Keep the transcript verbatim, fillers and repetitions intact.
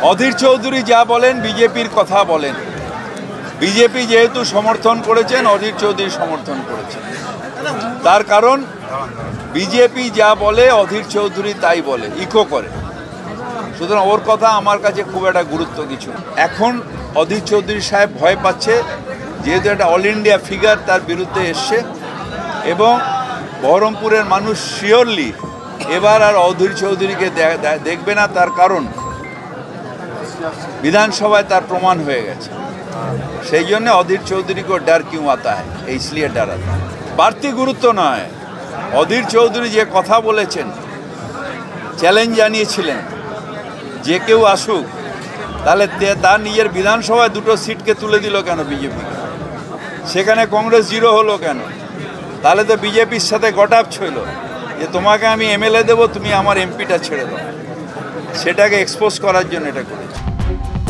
অধীর চৌধুরী যা বলেন বিজেপির কথা বলেন। বিজেপি যেহেতু সমর্থন করেছেন, অধীর চৌধুরী সমর্থন করেছেন। তার কারণ বিজেপি যা বলে অধীর চৌধুরী তাই বলে, ইকো করে। সুতরাং ওর কথা আমার কাছে খুব একটা গুরুত্ব কিছু। এখন অধীর চৌধুরী সাহেব ভয় পাচ্ছে, যেহেতু একটা অল ইন্ডিয়া ফিগার তার বিরুদ্ধে এসছে, এবং বহরমপুরের মানুষ শিওরলি এবার আর অধীর চৌধুরীকে দেখবে না। তার কারণ বিধানসভায় তার প্রমাণ হয়ে গেছে। সেই জন্য অধীর চৌধুরীকে ডর কিউ আতা হ্যায়, ইসলিয়ে ডর আতা হ্যায়। বাড়তি গুরুত্ব নয়, অধীর চৌধুরী যে কথা বলেছেন, চ্যালেঞ্জ জানিয়েছিলেন যে কেউ আসুক, তাহলে তার নিজের বিধানসভায় দুটো সিটকে তুলে দিল কেন বিজেপিকে? সেখানে কংগ্রেস জিরো হলো কেন? তাহলে তো বিজেপির সাথে গটাপ ছিল যে তোমাকে আমি এমএলএ দেবো, তুমি আমার এমপিটা ছেড়ে দাও। সেটাকে এক্সপোজ করার জন্য এটা করেছে।